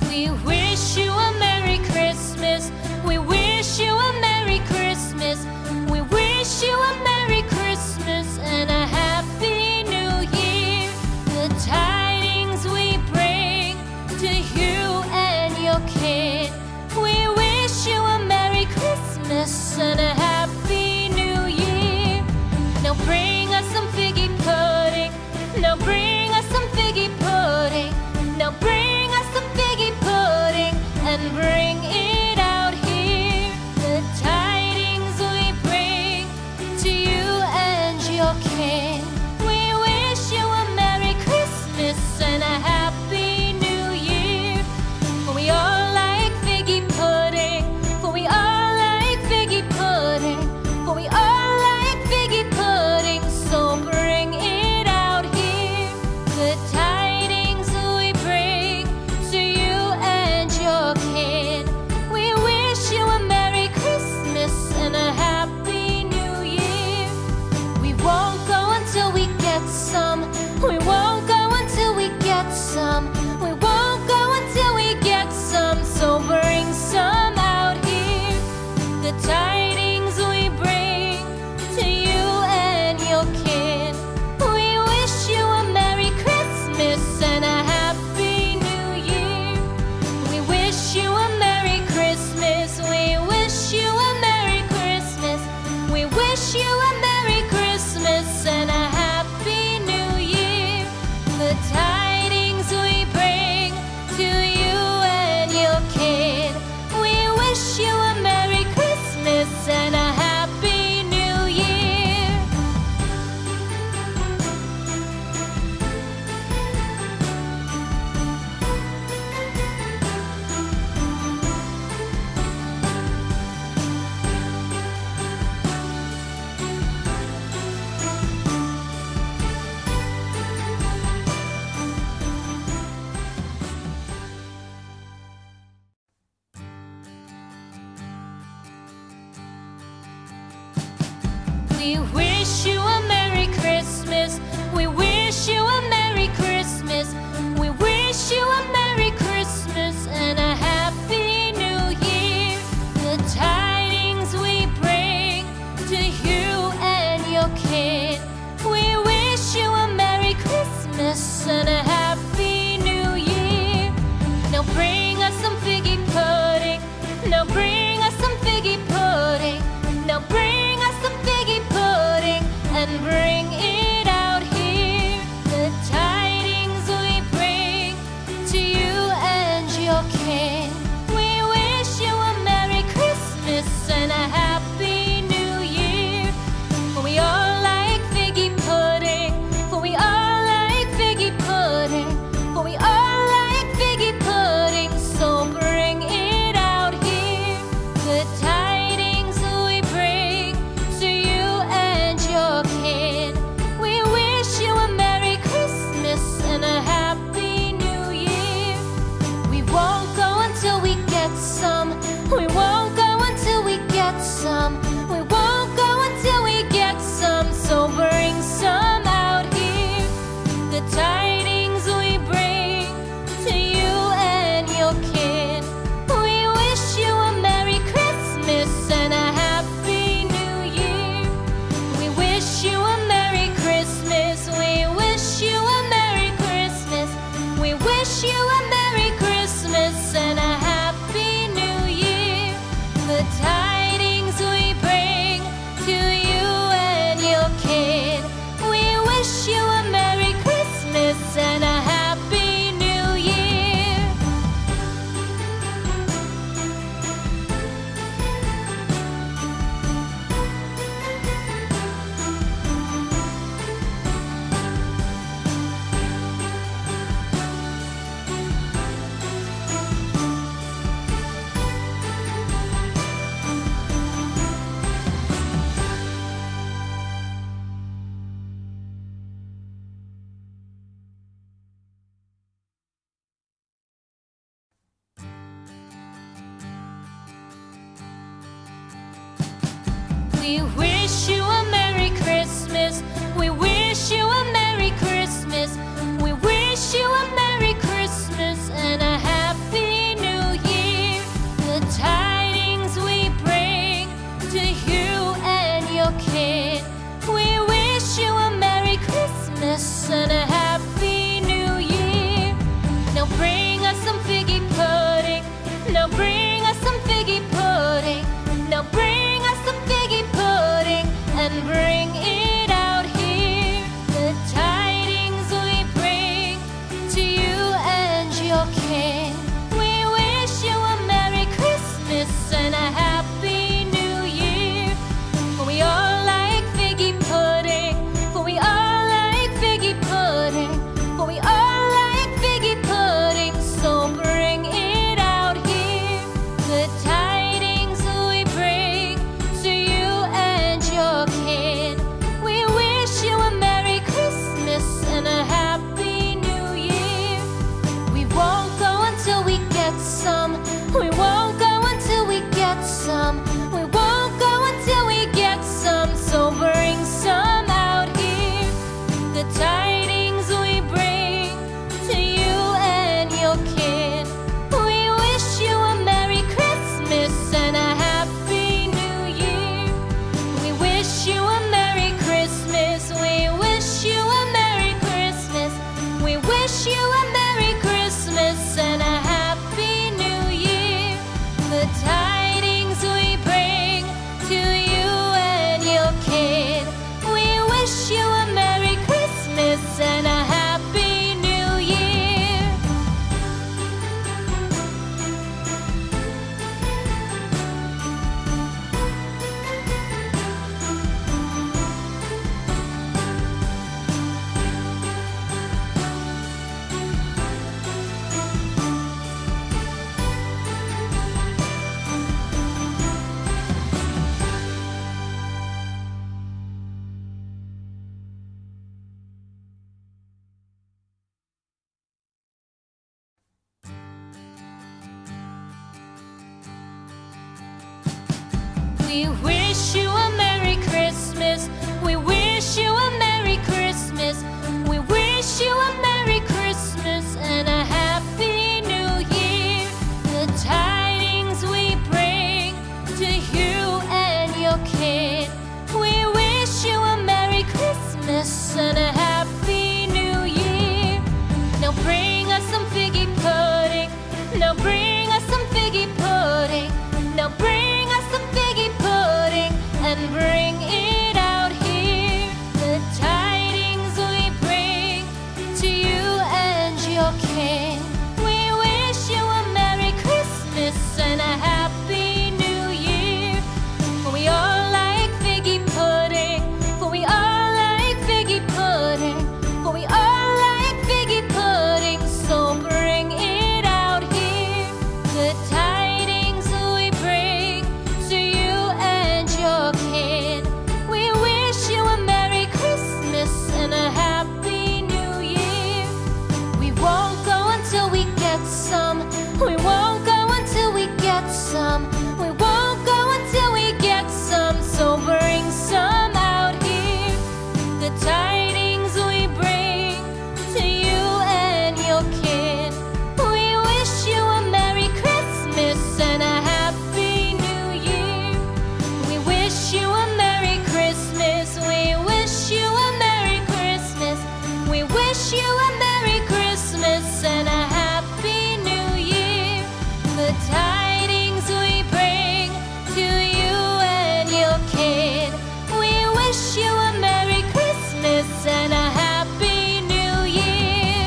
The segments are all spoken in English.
We wish you a Merry Christmas. We wish you a Merry Christmas. We wish you a Merry Christmas and a Happy New Year. The tidings we bring to you and your kid. We wish you a Merry Christmas and a Happy New Year. Now bring us some figgy pudding. Now bring us some figgy pudding. Now bring us some figgy pudding and bring it out here. The tidings we bring to you and your kin. We wish you a Merry Christmas and a Happy New Year. For we all like figgy pudding. For we all like figgy pudding. For we all like figgy pudding. So bring it out here. The tidings we bring to you and your kid. We wish you a Merry Christmas and a Happy New Year. We won't go until we get some. We won't go until we get some. We won't go until we get some. So bring some out here. The tidings we bring to you and your kid. We wish you a Merry Christmas and a Happy New Year. We wish you a Merry Christmas. We wish you a Merry Christmas. We wish you a Merry Christmas and a Happy New Year. The tidings we bring to you and your kid. We wish you a Merry Christmas and a Happy New Year. We wish you a Merry Christmas. We wish you a Merry Christmas. We wish you a Merry Christmas and a Happy New Year. The tidings we bring to you and your kid. We wish you a Merry Christmas and a Happy New Year. Now bring us some figgy pudding. Now bring us some figgy pudding. Now bring us some figgy pudding and bring it out here. The tidings we bring to you and your kin. We wish you a Merry Christmas and a Happy New Year. For we all like figgy pudding. For we all like figgy pudding. For we all like figgy pudding. So bring it out here. The tidings we bring to you and your kid. We wish you a Merry Christmas and a Happy New Year. We won't go until we get some. We won't go until we get some. We won't go until we get some. So bring some out here. The tidings we bring to you and your kid. We wish you a Merry Christmas and a Happy New Year. We wish you a Merry Christmas. We wish you a Merry Christmas. We wish you a Merry Christmas and a Happy New Year. The tidings we bring to you and your kid. We wish you a Merry Christmas and a Happy New Year. We wish you a Merry Christmas. We wish you a Merry Christmas. We wish you a Merry Christmas and a Happy the tidings we bring to you and your kid. We wish you a Merry Christmas and a Happy New Year. Now bring us some figgy pudding. Now bring us some figgy pudding. Now bring us some figgy pudding and bring it out here. The tidings we bring to you and your king. We wish you a Merry Christmas and a Happy New Year. For we all like figgy pudding. For we all like figgy pudding. For we all like figgy pudding. So bring it out here. The tidings we bring to you and your kid. We wish you a Merry Christmas and a Happy New Year. We won't go until we get some. We won't go until we get some. We won't go until we get some. So bring some out here. The tidings we bring to you and your kid. We wish you a Merry Christmas and a Happy New Year. We wish you a Merry Christmas. We wish you a Merry Christmas. We wish you a Merry Christmas and a Happy New Year. The tidings we bring to you and your kid. We wish you a Merry Christmas and a Happy New Year. We wish you a Merry Christmas. We wish you a Merry Christmas. We wish you a Merry Christmas and a Happy New Year. The tidings we bring to you and your kid. We wish you a Merry Christmas and a Happy New Year. Now bring us some figgy pudding. Now bring us some figgy pudding. Now bring us some figgy pudding and bring it out here. The tidings we bring to you and your king. We wish you a Merry Christmas and a Happy New Year. For we all like figgy pudding. For we all like figgy pudding. For we all like figgy pudding. So bring it out here. The tidings we bring to you and your kid. We wish you a Merry Christmas and a Happy New Year. We won't go until we get some. We won't go until we get some. We won't go until we get some. So bring some out here. The tidings we bring to you and your kid. We wish you a Merry Christmas and a Happy New Year. We wish you a Merry Christmas. We wish you a Merry Christmas. We wish you a Merry Christmas and a Happy New Year. The tidings we bring to you and your kid. We wish you a Merry Christmas and a Happy New Year.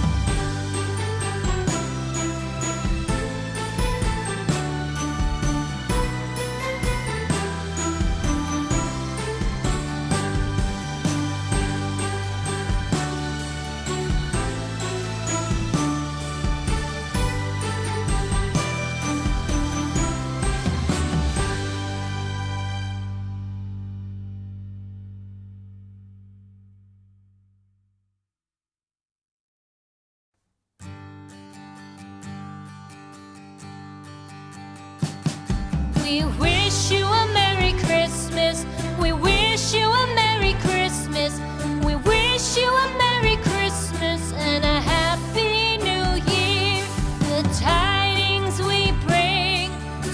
We wish you a Merry Christmas. We wish you a Merry Christmas. We wish you a Merry Christmas and a Happy New Year. The tidings we bring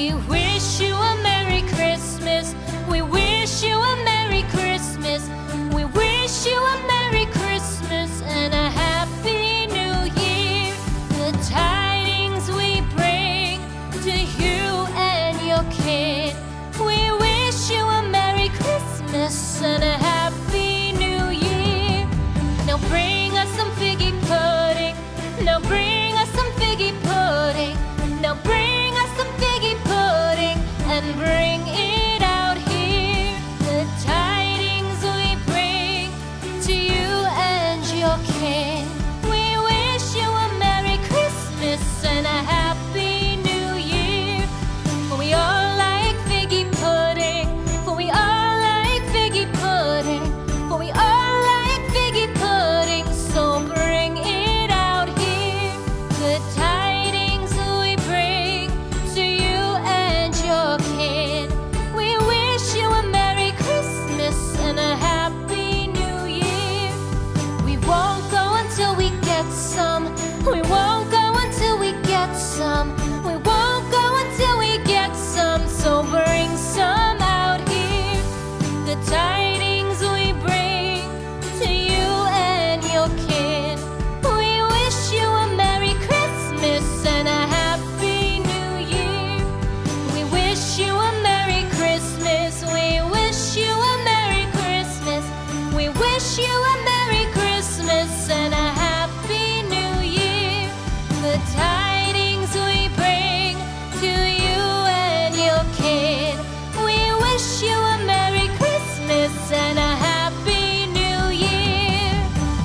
We wish you a Merry Christmas. We wish you a Merry Christmas. We wish you a Merry Christmas and a Happy New Year. The tidings we bring to you and your kid. We wish you a Merry Christmas and a Happy New Year. Now bring us some figgy pudding. Now bring us some figgy pudding. Now bring us some figgy pudding and bring it out here. The tidings we bring to you and your kin. We wish you a Merry Christmas and a Happy New Year. For we all like figgy pudding. For we all like figgy pudding. For we all like figgy pudding. So bring it out here. The tidings we bring to you and your kid. We wish you a Merry Christmas and a Happy New Year. We won't go until we get some. We won't go until we get some. We won't go until we get some. So bring some out here. The tidings we bring to you and your kid. We wish you a Merry Christmas and a Happy New Year. We wish you a Merry Christmas. We wish you a Merry Christmas. We wish you a Merry Christmas and a Happy New Year. The tidings we bring to you and your kid. We wish you a Merry Christmas and a Happy New Year.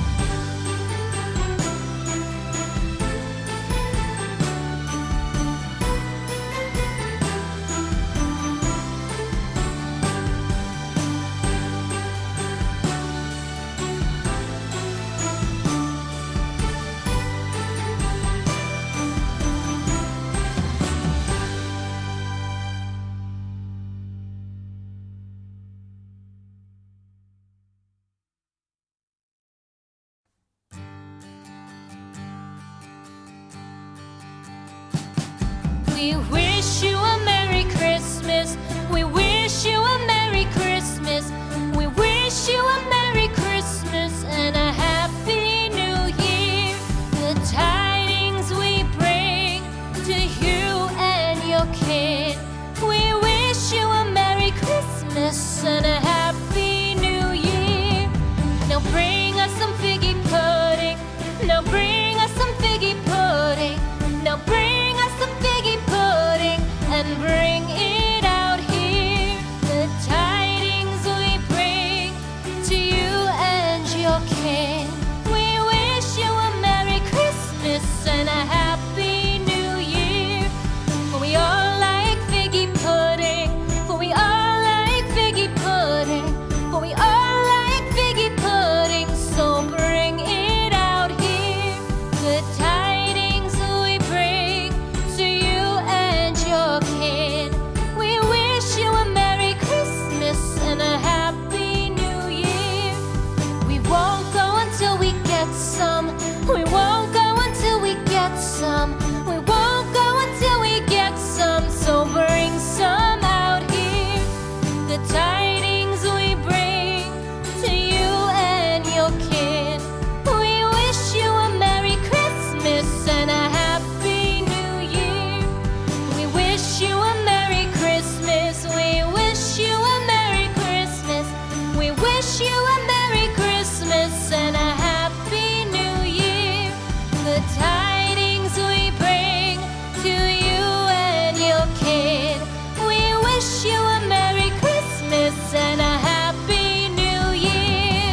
We wish you a Merry Christmas. We wish you a Merry Christmas. We wish you a Merry Christmas and a Happy New Year. The tidings we bring to you and your kid. We wish you a Merry Christmas and a Happy New Year. Now bring us some figgy pudding. Now bring us some figgy pudding. Now bring us some figgy pudding and bring it out here. The tidings we bring to you and your kin. We wish you a Merry Christmas and a Happy New Year. For we all like figgy pudding. For we all like figgy pudding. For we all like figgy pudding. So bring it out here. The tidings we bring to you and your kid. We wish you a Merry Christmas and a Happy New Year. We won't go until we get some. We won't go until we get some. We won't go until we get some. So bring some out here. The tidings we bring to you and your kid. We wish you a Merry Christmas and a Happy New Year. We wish you a Merry Christmas. We wish you a Merry Christmas. We wish you a Merry Christmas and a Happy New Year. The tidings we bring to you and your kid. We wish you a Merry Christmas and a Happy New Year.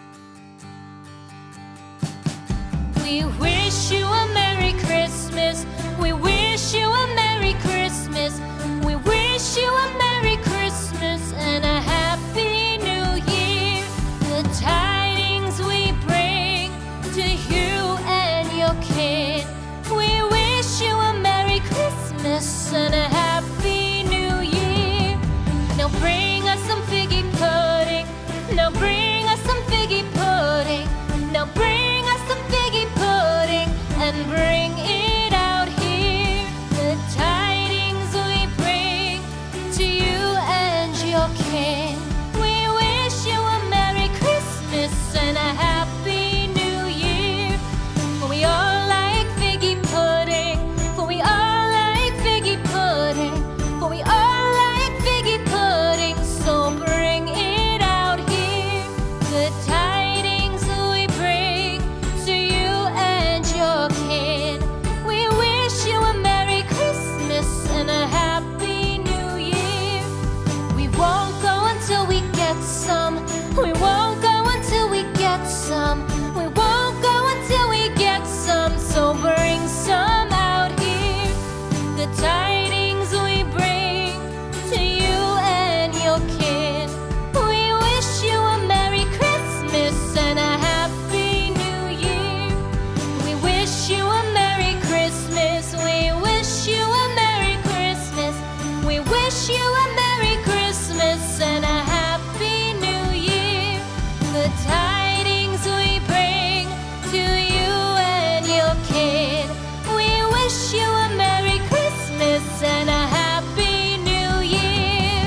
We wish you a Merry Christmas. We wish you a Merry Christmas. We wish you a Merry Christmas and a Happy New Year. The tidings we bring to you and your kid. We wish you a Merry Christmas and a Happy New Year. Now bring us some figgy pudding. Now bring us some figgy pudding. Now bring us some figgy pudding and bring it out here. The tidings we bring to you and your kin. We wish you a Merry Christmas and a Happy New Year. For we all like figgy pudding. For we all like figgy pudding. For we all like figgy pudding. So bring it out here. The tidings we bring to you and your kid. We wish you a Merry Christmas and a Happy New Year. We won't go until we get some. We won't go until we get some. We won't go until we get some. So bring some out here. The tidings we bring to you and your kid. We wish you a Merry Christmas and a Happy New Year. We wish you a Merry Christmas. We wish you a Merry Christmas. We wish you a Merry Christmas and a Happy New Year. The tidings we bring to you and your kid. We wish you a Merry Christmas and a Happy New Year.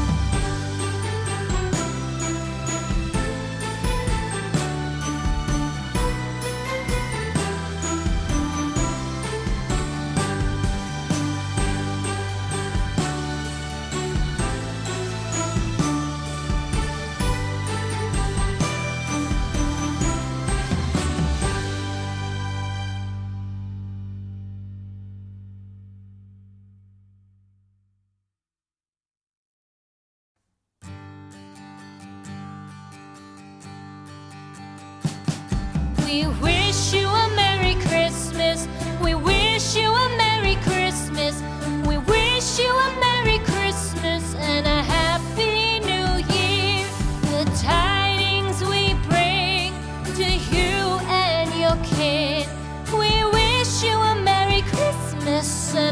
We wish you a Merry Christmas. We wish you a Merry Christmas. We wish you a Merry Christmas and a Happy New Year. The tidings we bring to you and your kid. We wish you a Merry Christmas